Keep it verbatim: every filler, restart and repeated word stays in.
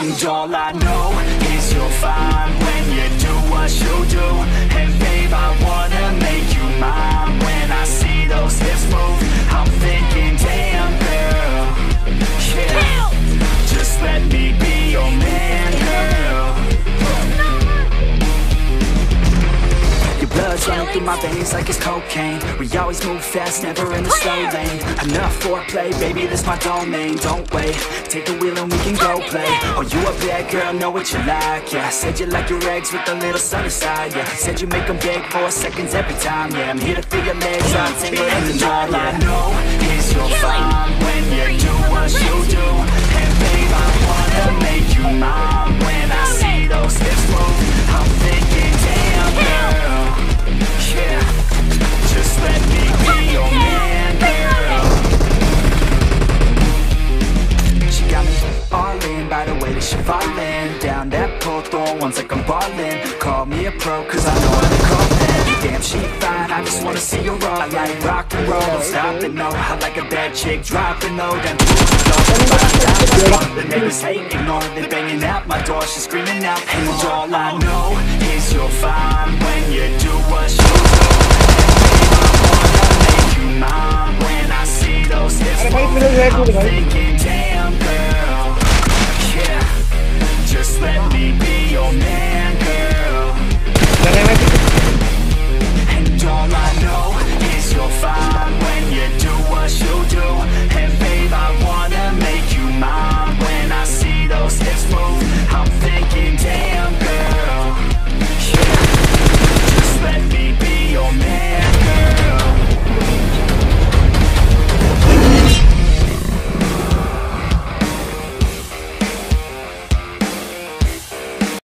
And all I know is you're fine when you do what you do. And babe, I wanna make you mine. When I see those hips move, I'm thinking, damn girl, yeah, just let me be your man, girl. Your blood's running through my veins like it's cocaine. We always move fast, never in the slow lane. Enough foreplay, baby, this my domain. Don't wait, take the wheel and we can go play. Oh, you a bad girl, know what you like, yeah. Said you like your eggs with a little sunny side, yeah. Said you make them beg for seconds every time, yeah. I'm here to feel your legs, I'm tingling in the night, yeah. All I know is you're fine when you do what you do. And babe, I wanna make you mine. When I see those hips move, I'm thinking, damn girl, yeah, just let me be your man, girl. She got me all in by the way that she fallin' down that pole, throwing ones like I'm ballin'. Call me a pro, cause I know what they call it. Damn, she fine, I just wanna see her all. I like rock and roll, don't stop it, no. I like a bad chick, dropping low. Them the neighbors hate, ignore. They banging at my door, she's screaming out. And all I know is you're fine when you do what you do.